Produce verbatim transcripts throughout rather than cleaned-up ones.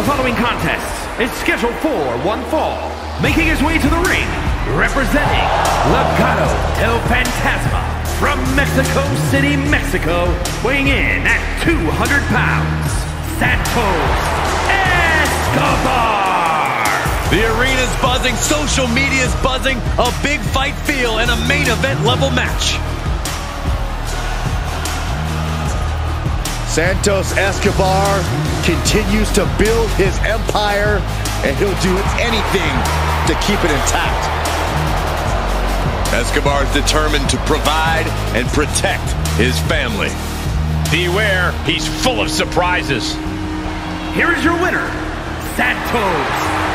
following contest is scheduled for one fall. Making his way to the ring, representing Legado del Fantasma from Mexico City, Mexico, weighing in at two hundred pounds, Santos Escobar. The arena's buzzing, social media's buzzing, a big fight feel and a main event level match. Santos Escobar continues to build his empire, and he'll do anything to keep it intact. Escobar is determined to provide and protect his family. Beware, he's full of surprises. Here is your winner, Santos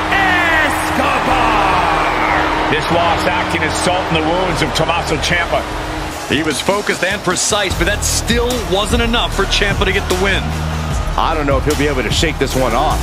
Escobar. This loss acting as salt in the wounds of Tommaso Ciampa. He was focused and precise, but that still wasn't enough for Ciampa to get the win. I don't know if he'll be able to shake this one off.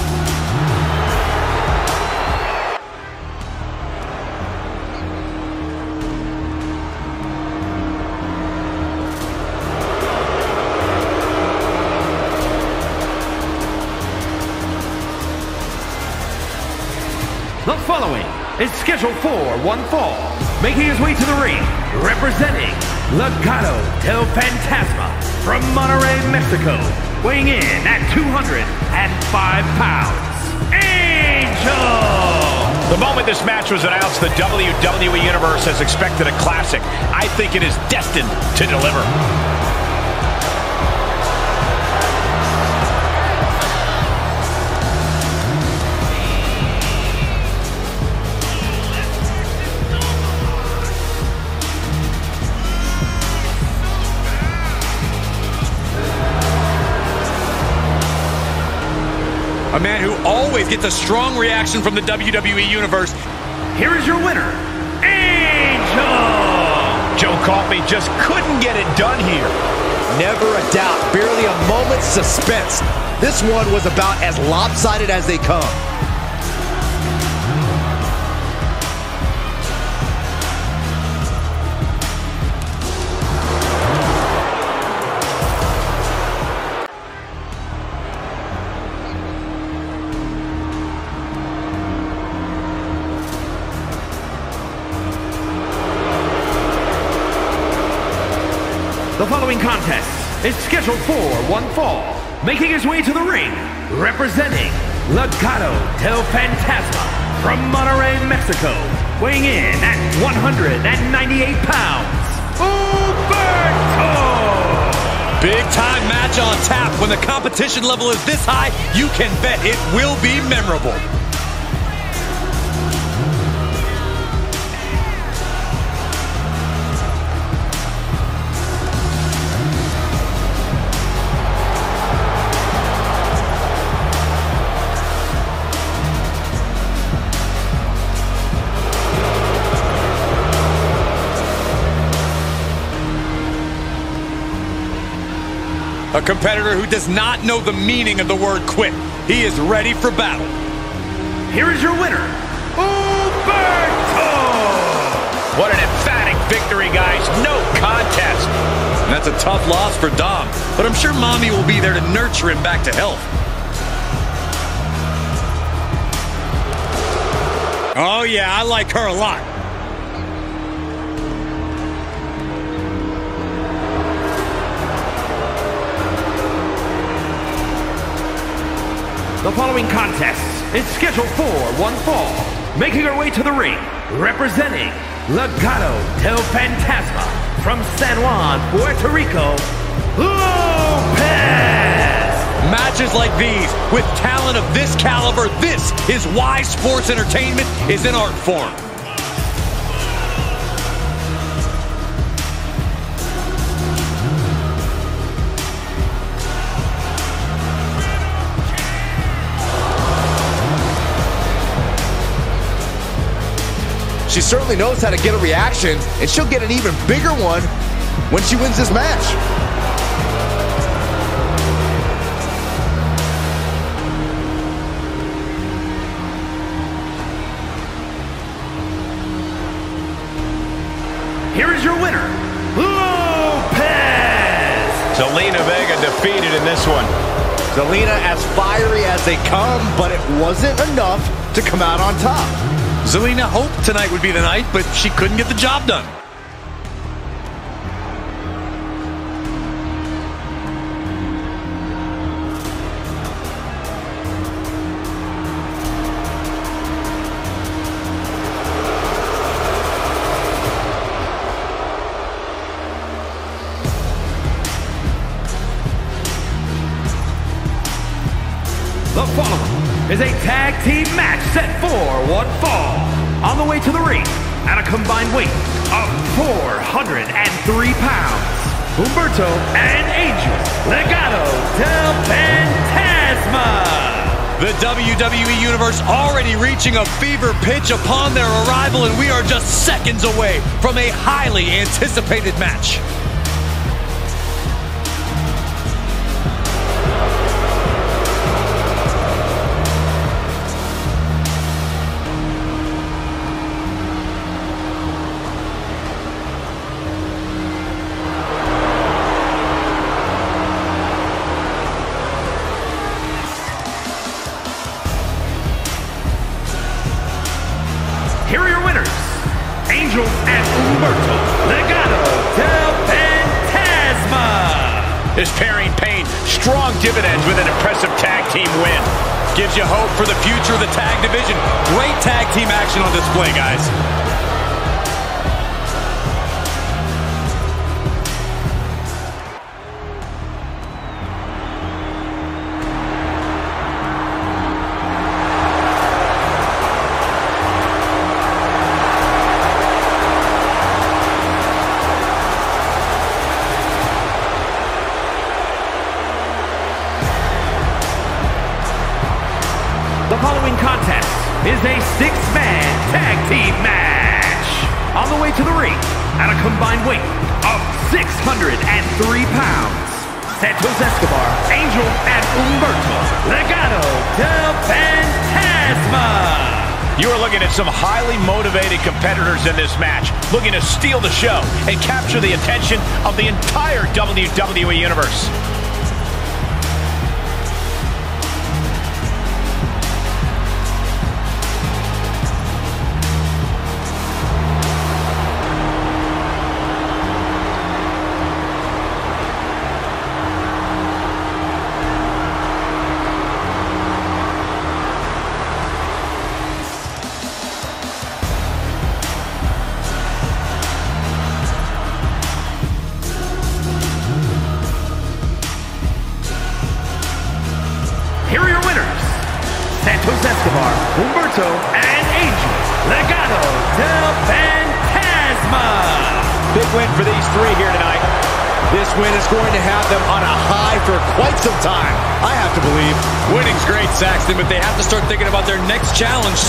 The following is scheduled for one fall. Making his way to the ring, representing Legado del Fantasma from Monterrey, Mexico, weighing in at two hundred five pounds, Angel! The moment this match was announced, the W W E Universe has expected a classic. I think it is destined to deliver. A man who always gets a strong reaction from the W W E Universe. Here is your winner, Angel! Joe Coffey just couldn't get it done here. Never a doubt, barely a moment's suspense. This one was about as lopsided as they come. The following contest is scheduled for one fall. Making his way to the ring, representing Legado del Fantasma from Monterrey, Mexico, weighing in at one hundred ninety-eight pounds, Humberto! Big time match on tap. When the competition level is this high, you can bet it will be memorable. A competitor who does not know the meaning of the word quit. He is ready for battle. Here is your winner, Humberto! What an emphatic victory, guys. No contest. And that's a tough loss for Dom, but I'm sure Mommy will be there to nurture him back to health. Oh yeah, I like her a lot. The following contest is scheduled for one fall. Making her way to the ring, representing Legado del Fantasma from San Juan, Puerto Rico, Lopez! Matches like these, with talent of this caliber, this is why sports entertainment is an art form. She certainly knows how to get a reaction, and she'll get an even bigger one when she wins this match. Here is your winner, Lopez! Zelina Vega defeated in this one. Zelina as fiery as they come, but it wasn't enough to come out on top. Zelina hoped tonight would be the night, but she couldn't get the job done. The following is a tag team match set for one fall. On the way to the ring, at a combined weight of four hundred three pounds, Humberto and Angel Legado del Fantasma. The W W E Universe already reaching a fever pitch upon their arrival, and we are just seconds away from a highly anticipated match. Here are your winners, Angel and Humberto Legado del Fantasma. This pairing paid strong dividends with an impressive tag team win. Gives you hope for the future of the tag division. Great tag team action on display, guys. The following contest is a six-man tag team match. On the way to the ring, at a combined weight of six hundred three pounds, Santos Escobar, Angel and Humberto Legado del Fantasma. You are looking at some highly motivated competitors in this match, looking to steal the show and capture the attention of the entire W W E Universe. Here are your winners, Santos Escobar, Humberto, and Angel Legado del Fantasma. Big win for these three here tonight. This win is going to have them on a high for quite some time, I have to believe. Winning's great, Saxton, but they have to start thinking about their next challenge